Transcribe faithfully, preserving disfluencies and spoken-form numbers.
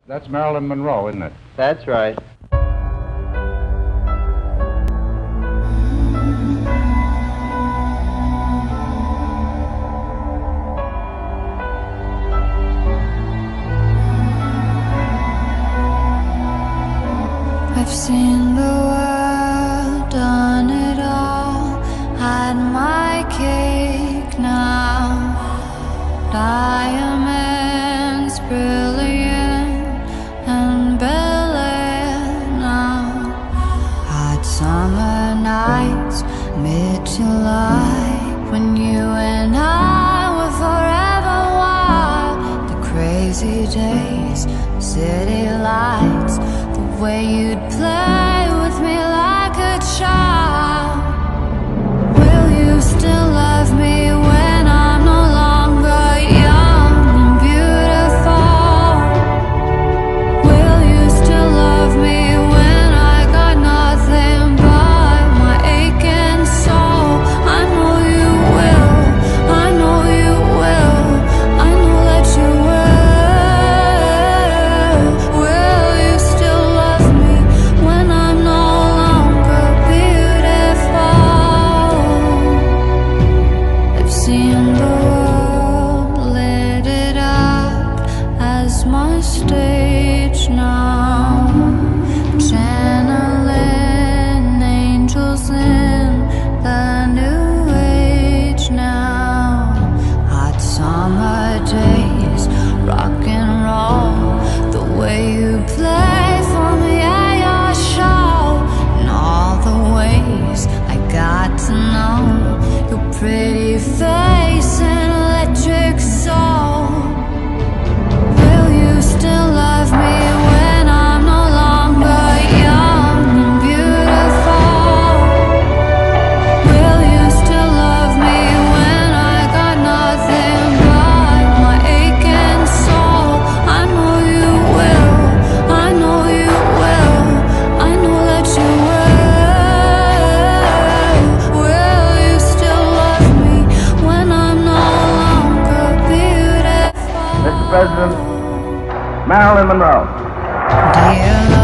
That's Marilyn Monroe, isn't it? That's right. I've seen the world, done it all, had my cake now. Diamonds brilliant and Bel-Air now. Hot summer nights, mid-July, when you and I were forever wild. The crazy days, city lights, the way you'd play with me like a child. Will you still love me when I'm no longer young and beautiful? Will you still love me when I got nothing but my aching soul? I know you will, I know you will, I know that you will. Will you still love me when I'm no longer beautiful? I've seen the world, lit it up as my stage now, channeling angels in the new age now. Hot summer days, rock and roll, the way you play for me at your show, and all the ways I got to know your pretty face and electric soul. Will you still love me when I'm no longer young and beautiful? Will you still love me when I got nothing but my aching soul? I know you will, I know you will, I know that you will. Will you still love me when I'm no longer beautiful? Mister President, Marilyn Monroe. Dear